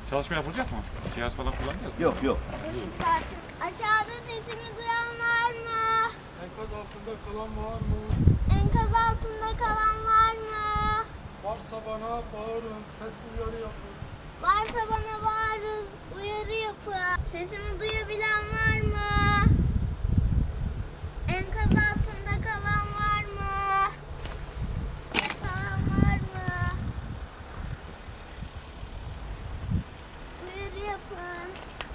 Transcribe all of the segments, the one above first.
Çalışma yapılacak mı? Cihaz falan kullanacağız mı? Yok yok. Şu saatim. Aşağıda sesimi duyan var mı? Enkaz altında kalan var mı? Enkaz altında kalan var mı? Varsa bana bağırın, ses uyarı yapın. Varsa bana bağırın, uyarı yapın. Sesimi duyabilen var mı? Enkaz altında kalan var mı? Kalan var mı? Uyarı yapın.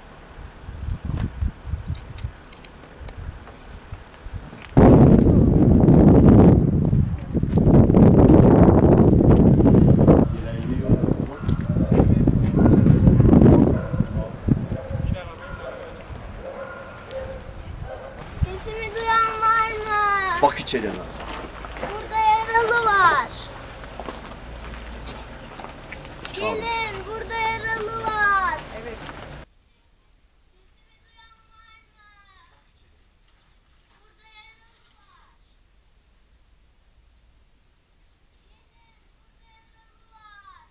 Sesimi duyan var mı? Bak içeri ana. Burada yaralı var. Gelin, burada yaralı var. Evet. Sesimi duyan var mı? Burada yaralı var. Gelin, burada yaralı var.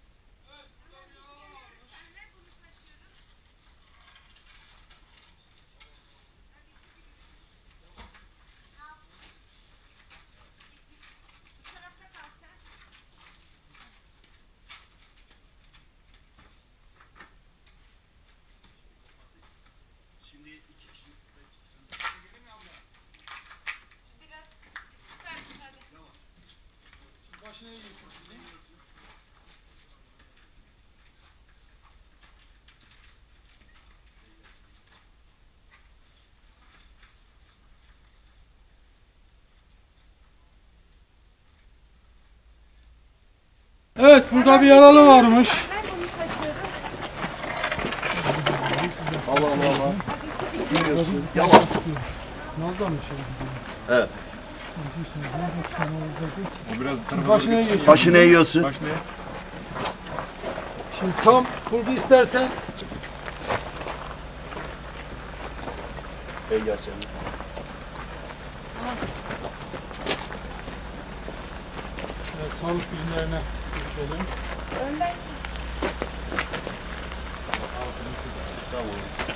Başına yiyorsun sizin. Evet, burada bir yaralı varmış. Allah Allah Allah. Biliyorsun. Yavaş. Nazlanmış. Evet. Bu biraz tarafa Başına doğru yiyorsun. Başını eğiyorsun. Başına. Şimdi tam burada istersen Ey Yasemin. sağlık bilimlerine geçelim. Tamam.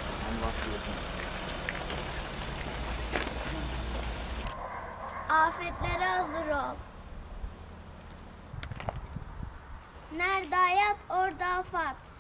Afetlere hazır ol. Nerede hayat, orada afat.